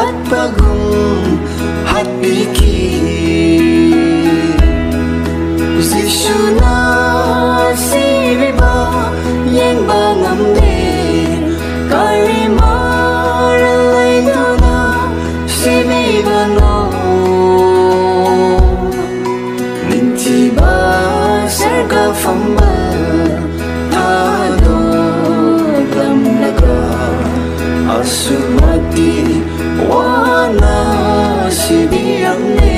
pagong hatbiki Giêsu na siriba yang bangamde karimara lainuna simibano nintiba sarga famba ado lamnaga asumati wana sibiyamne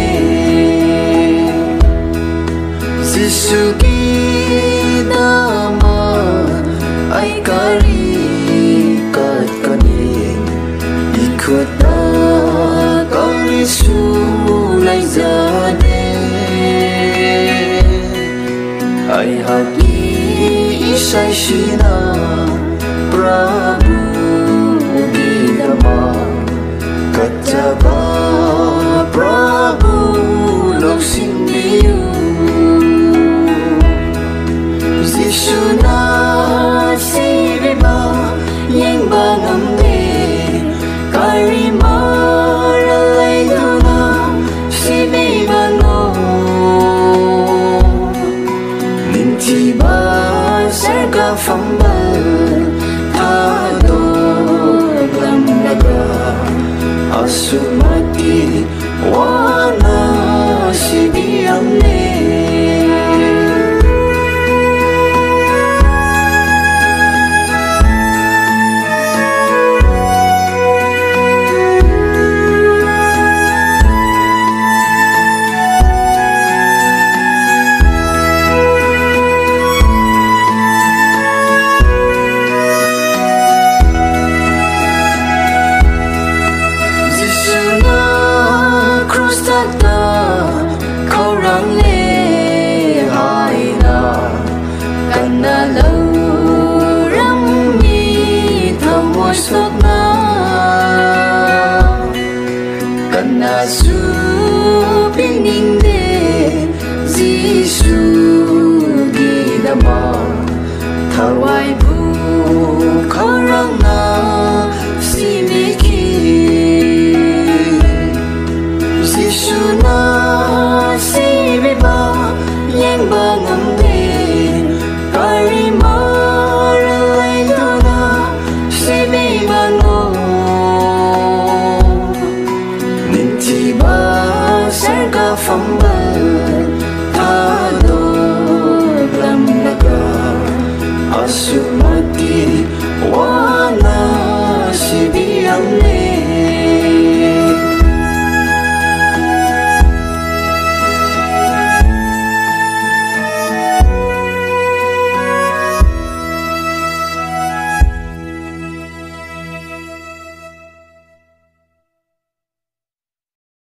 Sisugi nama ay karikat kanin ikut na karisulay zade ay hagi isay sina Prabhu Bidama Kataba Prabhu Loksindiyu Giêsu na siriba yang bangamde karimara lainuna simibano nintiba sarga famba tado lamnaga asumati wana sibiyamne Su pininde Giêsu gidama thawai bu kharang na